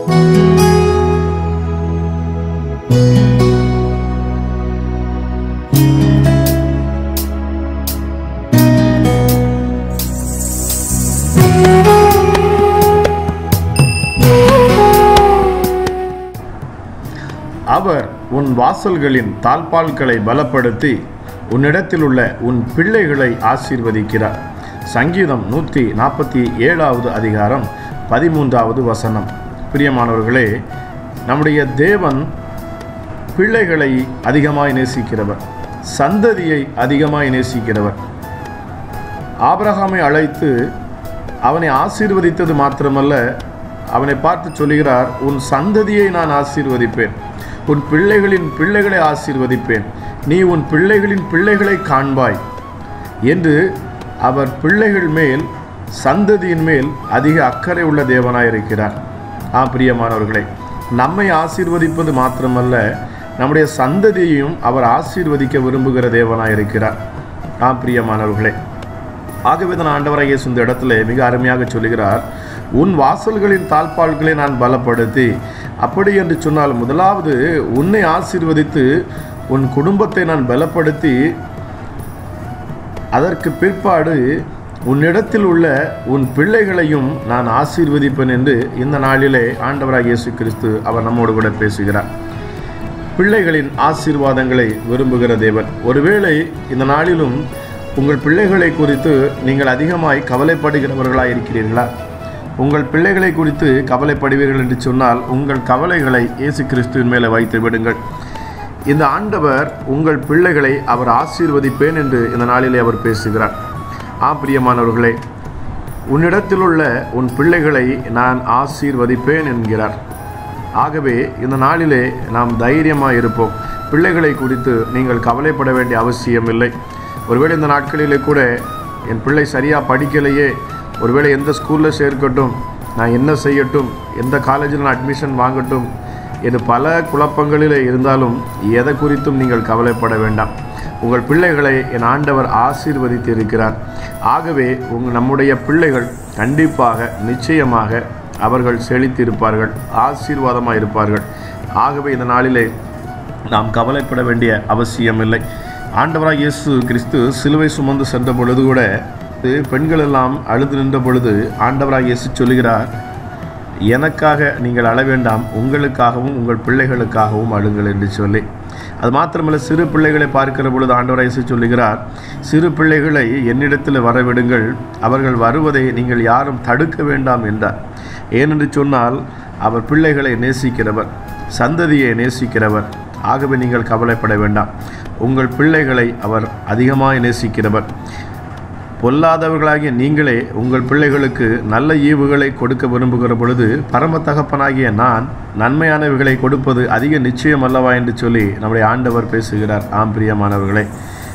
அவர் உன் வாசல்களின் தாழ்பால்களை பலப்படுத்தி உன்னிடத்தில் உள்ள உன் பிள்ளைகளை ஆசீர்வதிக்கிறார். சங்கீதம் 147 அதிகாரம் 13வது வசனம். பிரியமானவர்களே, நம்முடைய தேவன் பிள்ளைகளை அதிகமாய் நேசிக்கிறவர், சந்ததியை அதிகமாய் நேசிக்கிறவர். ஆபிரகாமை அழைத்து அவனை ஆசீர்வதித்தது மாத்திரமல்ல, அவனை பார்த்து சொல்லுகிறார், உன் சந்ததியை நான் ஆசீர்வதிப்பேன், உன் பிள்ளைகளின் பிள்ளைகளை ஆசீர்வதிப்பேன், நீ உன் பிள்ளைகளின் பிள்ளைகளை காண்பாய் என்று அவர் பிள்ளைகள் மேல், சந்ததியின் மேல் அதிக அக்கறை உள்ள தேவனாயிருக்கிறார். பிரியமானவர்களே, நம்மை ஆசீர்வதிப்பது மாத்திரமல்ல, நம்முடைய சந்ததியையும் அவர் ஆசீர்வதிக்க விரும்புகிற தேவனாயிருக்கிறார். பிரியமானவர்களே, ஆகவே தான் ஆண்டவராகிய இயேசு இந்த இடத்துல மிக அருமையாக சொல்லுகிறார், உன் வாசல்களின் தாழ்பால்களை நான் பலப்படுத்தி. அப்படி என்று சொன்னால், முதலாவது உன்னை ஆசீர்வதித்து உன் குடும்பத்தை நான் பலப்படுத்தி, அதற்கு பிற்பாடு உன்னிடத்தில் உள்ள உன் பிள்ளைகளையும் நான் ஆசீர்வதிப்பேன் என்று இந்த நாளிலே ஆண்டவராகிய இயேசு கிறிஸ்து அவர் நம்மோடு கூட பேசுகிறார். பிள்ளைகளின் ஆசீர்வாதங்களை விரும்புகிற தேவன். ஒருவேளை இந்த நாளிலும் உங்கள் பிள்ளைகளை குறித்து நீங்கள் அதிகமாய் கவலைப்படுகிறவர்களாக இருக்கிறீர்களா? உங்கள் பிள்ளைகளை குறித்து கவலைப்படுவீர்கள் என்று சொன்னால், உங்கள் கவலைகளை இயேசு கிறிஸ்துவின் மேலே வைத்து விடுங்கள். இந்த ஆண்டவர் உங்கள் பிள்ளைகளை அவர் ஆசீர்வதிப்பேன் என்று இந்த நாளிலே அவர் பேசுகிறார். பிரியமானவர்களே, உன்னிடத்தில் உள்ள உன் பிள்ளைகளை நான் ஆசீர்வதிப்பேன் என்கிறார். ஆகவே இந்த நாளிலே நாம் தைரியமாக இருப்போம். பிள்ளைகளை குறித்து நீங்கள் கவலைப்பட வேண்டிய அவசியம் இல்லை. ஒருவேளை இந்த நாட்களிலே கூட என் பிள்ளை சரியாக படிக்கலையே, ஒருவேளை எந்த ஸ்கூலில் சேர்க்கட்டும், நான் என்ன செய்யட்டும், எந்த காலேஜில் நான் அட்மிஷன் வாங்கட்டும் என்று பல குழப்பங்களில் இருந்தாலும் எதை குறித்தும் நீங்கள் கவலைப்பட வேண்டாம். உங்கள் பிள்ளைகளை என் ஆண்டவர் ஆசீர்வதித்து இருக்கிறார். ஆகவே நம்முடைய பிள்ளைகள் கண்டிப்பாக நிச்சயமாக அவர்கள் செழித்திருப்பார்கள், ஆசீர்வாதமாக இருப்பார்கள். ஆகவே இந்த நாளிலே நாம் கவலைப்பட வேண்டிய அவசியமில்லை. ஆண்டவராக இயேசு கிறிஸ்து சிலுவை சுமந்து சென்ற பொழுது கூட பெண்கள் எல்லாம் அழுது நின்ற பொழுது ஆண்டவராக இயேசு சொல்லுகிறார், எனக்காக நீங்கள் அழ வேண்டாம், உங்களுக்காகவும் உங்கள் பிள்ளைகளுக்காகவும் அழுங்கள் என்று சொல்லி. அது மாத்திரமல்ல, சிறு பிள்ளைகளை பார்க்கிற பொழுது ஆண்டவராக இயேசு சொல்லுகிறார், சிறு பிள்ளைகளை என்னிடத்தில் வரவிடுங்கள், அவர்கள் வருவதை நீங்கள் யாரும் தடுக்க வேண்டாம் என்றார். ஏனென்று சொன்னால், அவர் பிள்ளைகளை நேசிக்கிறவர், சந்ததியை நேசிக்கிறவர். ஆகவே நீங்கள் கவலைப்பட வேண்டாம். உங்கள் பிள்ளைகளை அவர் அதிகமாக நேசிக்கிறவர். பொல்லாதவர்களாகிய நீங்களே உங்கள் பிள்ளைகளுக்கு நல்ல ஈவுகளை கொடுக்க விரும்புகிற பொழுது, பரம தகப்பனாகிய நான் நன்மையானவைகளை கொடுப்பது அதிக நிச்சயம் அல்லவா என்று சொல்லி நம்முடைய ஆண்டவர் பேசுகிறார். பிரியமானவர்களே,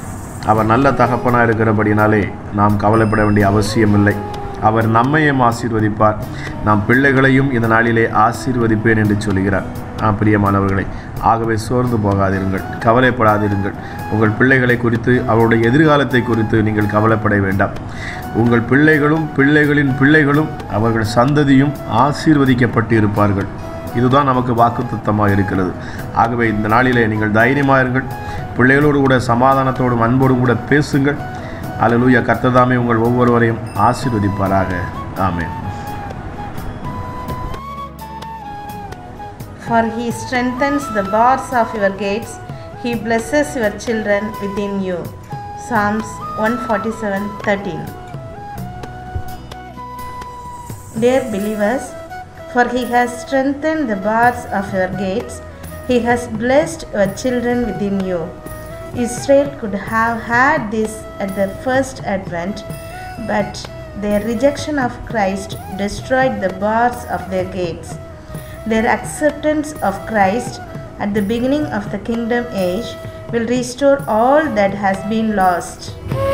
அவர் நல்ல தகப்பனாக இருக்கிறபடினாலே நாம் கவலைப்பட வேண்டிய அவசியமில்லை. அவர் நம்மையும் ஆசீர்வதிப்பார், நாம் பிள்ளைகளையும் இந்த நாளிலே ஆசீர்வதிப்பேன் என்று சொல்கிறார். பிரியமானவர்களே, ஆகவே சோர்ந்து போகாதிருங்கள், கவலைப்படாதிருங்கள். உங்கள் பிள்ளைகளை குறித்து, அவருடைய எதிர்காலத்தை குறித்து நீங்கள் கவலைப்பட வேண்டாம். உங்கள் பிள்ளைகளும் பிள்ளைகளின் பிள்ளைகளும் அவர்கள் சந்ததியும் ஆசீர்வதிக்கப்பட்டு இருப்பார்கள். இதுதான் நமக்கு வாக்குத்தத்தமாக இருக்கிறது. ஆகவே இந்த நாளிலே நீங்கள் தைரியமாக இருங்கள். பிள்ளைகளோடு கூட சமாதானத்தோடும் அன்போடும் கூட பேசுங்கள். அல்லேலூயா. கர்த்தர் தாமே உங்கள் ஒவ்வொருவரையும் ஆசீர்வதிப்பாராக. ஆமென். For he strengthens the bars of your gates, he blesses your children within you. Psalms 147:13. Dear believers, for he has strengthened the bars of your gates, he has blessed your children within you. Israel could have had this at the first advent, but their rejection of Christ destroyed the bars of their gates. Their acceptance of Christ at the beginning of the kingdom age will restore all that has been lost.